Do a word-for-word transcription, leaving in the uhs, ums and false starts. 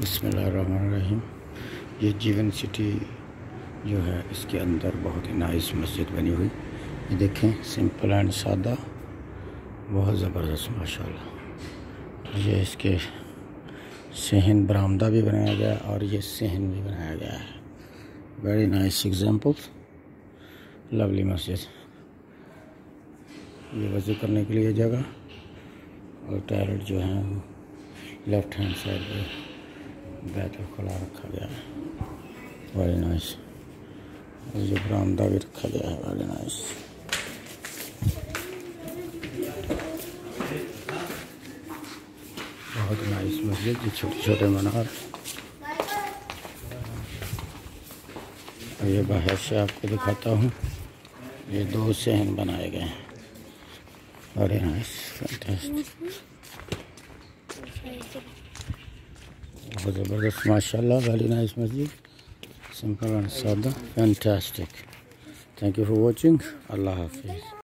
बिस्मिल्लाहिर्रहमानिर्रहीम। ये जीवन सिटी जो है, इसके अंदर बहुत ही नाइस मस्जिद बनी हुई। ये देखें, सिंपल एंड सादा, बहुत ज़बरदस्त माशाल्लाह। ये इसके सहन बरामदा भी बनाया गया और ये सहन भी बनाया गया है। वेरी नाइस एग्जाम्पल, लवली मस्जिद। ये वज़ू करने के लिए जगह और टॉयलेट जो है लेफ्ट हैंड साइड पे बैठकर खुला रखा गया है। Very nice. और ये बरामदा भी रखा गया है। Very nice. बहुत नाइस मस्जिद। ये छोटे छोटे मीनार। और ये बाहर से आपको दिखाता हूँ, ये दो सहन बनाए गए हैं। वेरी नाइस, फैंटास्टिक, बहुत ज़बरदस्त माशाल्लाह। वेरी नाइस मस्जिद, सिंपल एंड सादा, fantastic. Thank you for watching. अल्लाह हाफिज़।